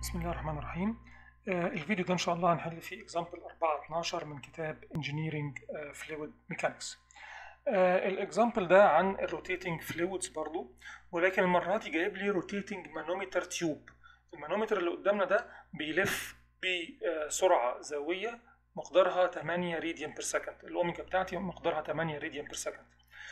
بسم الله الرحمن الرحيم. الفيديو ده إن شاء الله هنحل فيه example 4.12 من كتاب Engineering Fluid Mechanics. الإكزامبل ده عن الروتيتنج فلويدز برضو، ولكن المرة دي جايب لي روتيتنج مانومتر تيوب. المانومتر اللي قدامنا ده بيلف بسرعة زاوية مقدارها 8 راديان بير سكند. الأوميجا بتاعتي مقدارها 8 راديان بير سكند.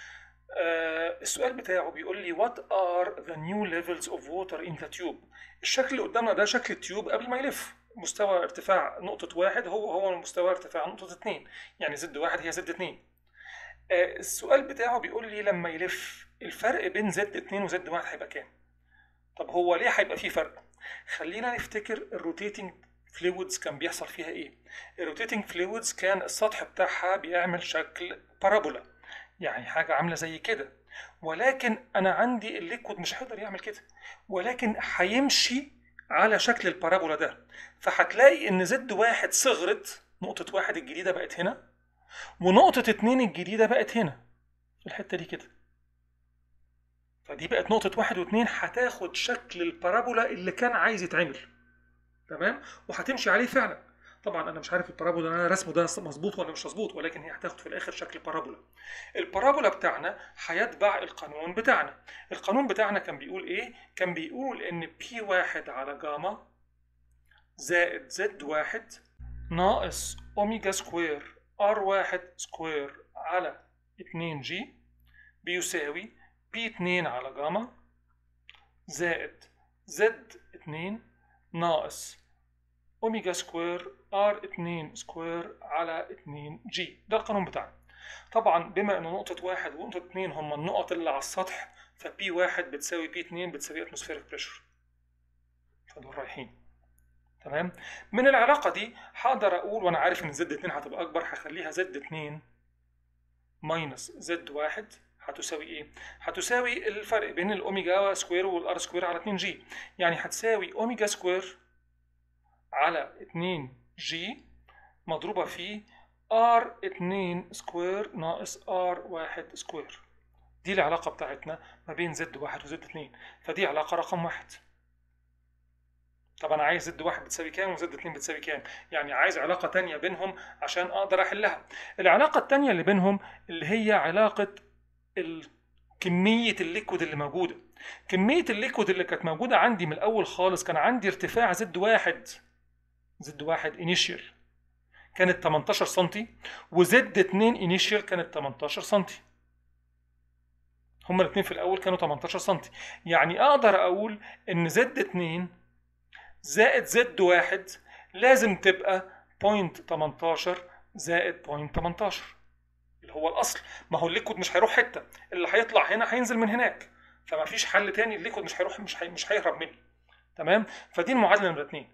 السؤال بتاعه بيقول لي what are the new levels of water in the tube. الشكل اللي قدامنا ده شكل التيوب قبل ما يلف. مستوى ارتفاع نقطة واحد هو مستوى ارتفاع نقطة اتنين، يعني زد واحد هي زد اتنين. السؤال بتاعه بيقول لي لما يلف الفرق بين زد اتنين وزد واحد هيبقى كام؟ طب هو ليه هيبقى فيه فرق؟ خلينا نفتكر الروتيتنج فلويدز كان بيحصل فيها ايه؟ الروتيتنج فلويدز كان السطح بتاعها بيعمل شكل بارابولا، يعني حاجة عاملة زي كده، ولكن أنا عندي الليكويد مش هيقدر يعمل كده، ولكن هيمشي على شكل البارابولا ده. فهتلاقي إن زد واحد صغرت، نقطة واحد الجديدة بقت هنا، ونقطة اتنين الجديدة بقت هنا في الحتة دي كده. فدي بقت نقطة واحد واتنين هتاخد شكل البارابولا اللي كان عايز يتعمل، تمام؟ وهتمشي عليه فعلا. طبعا انا مش عارف البارابولا اللي انا رسمه ده مظبوط ولا مش مظبوط، ولكن هي هتاخد في الاخر شكل بارابولا. البارابولا بتاعنا هيتبع القانون بتاعنا. القانون بتاعنا كان بيقول ايه؟ كان بيقول ان بي واحد على جاما زائد زد واحد ناقص اوميجا سكوير ار واحد سكوير على 2 جي بيساوي بي 2 على جاما زائد زد 2 ناقص اوميجا سكوير ار 2 سكوير على 2 جي. ده القانون بتاعنا. طبعا بما ان نقطة واحد ونقطة 2 هما النقط اللي على السطح، فبي واحد بتساوي بي 2 بتساوي اتموسفيريك بريشر، فدول رايحين. تمام؟ من العلاقة دي هقدر اقول، وانا عارف ان زد 2 هتبقى اكبر، هخليها زد 2 ماينس زد واحد هتساوي ايه؟ هتساوي الفرق بين الاوميجا سكوير والار سكوير على 2 جي، يعني هتساوي اوميجا سكوير على 2 جي مضروبة في ار 2 سكوير ناقص ار واحد سكوير. دي العلاقة بتاعتنا ما بين زد واحد وزد 2، فدي علاقة رقم واحد. طب أنا عايز زد واحد بتساوي كام وزد 2 بتساوي كام؟ يعني عايز علاقة تانية بينهم عشان أقدر أحلها. العلاقة التانية اللي بينهم اللي هي علاقة كمية الليكويد اللي موجودة. كمية الليكويد اللي كانت موجودة عندي من الأول خالص كان عندي ارتفاع زد واحد انيشيال كانت 18 سنتي، وزد 2 انيشيال كانت 18 سنتي. هما الاثنين في الاول كانوا 18 سنتي، يعني اقدر اقول ان زد 2 زائد زد 1 لازم تبقى 0.18 زائد 0.18 اللي هو الاصل. ما هو الليكويد مش هيروح حته، اللي هيطلع هنا هينزل من هناك، فما فيش حل تاني. الليكويد مش هيروح، مش هيهرب مني. تمام؟ فدي المعادله نمره 2.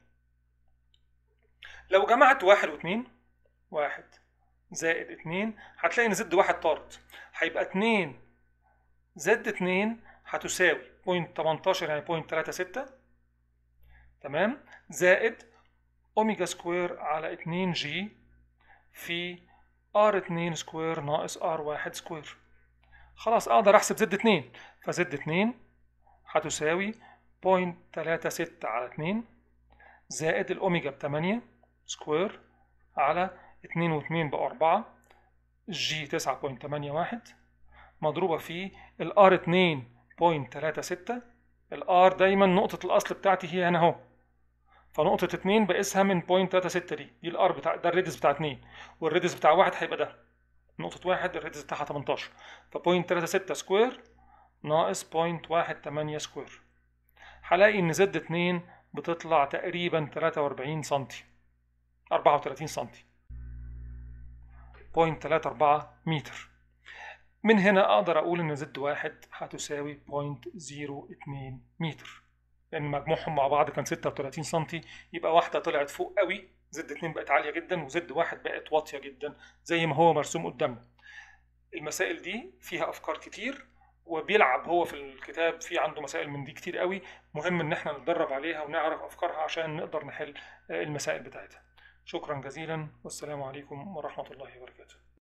لو جمعت واحد واثنين، واحد زائد 2 هتلاقي ان زد واحد طارت، هيبقى 2 زد 2 هتساوي 0.18 يعني 0.36، تمام، زائد اوميجا سكوير على 2 جي في ار 2 سكوير ناقص ار 1 سكوير. خلاص اقدر احسب زد 2، فزد 2 هتساوي 0.36 على 2 زائد الاوميجا ب 8 سكوير على 2 و2 بقى 4 جي 9.81 مضروبة في الار 2.36. الار دايما نقطة الأصل بتاعتي هي هنا اهو، فنقطة 2 بقيسها من 0.36 دي الار بتاع ده، الريدس بتاع 2، والريدس بتاع 1 هيبقى ده نقطة 1 الريدس بتاعها 18، ف 0.36 سكوير ناقص 0.18 سكوير. هلاقي إن زد 2 بتطلع تقريبا 43 سنتي، 34 سنتي، 0.34 متر. من هنا أقدر أقول إن زد واحد هتساوي 0.02 متر، لأن مجموعهم مع بعض كان 36 سنتي، يبقى واحدة طلعت فوق قوي، زد 2 بقت عالية جدا، وزد واحد بقت واطية جدا زي ما هو مرسوم قدامنا. المسائل دي فيها أفكار كتير، وبيلعب هو في الكتاب في عنده مسائل من دي كتير قوي، مهم إن احنا نتدرب عليها ونعرف أفكارها عشان نقدر نحل المسائل بتاعتها. شكرا جزيلا، والسلام عليكم ورحمة الله وبركاته.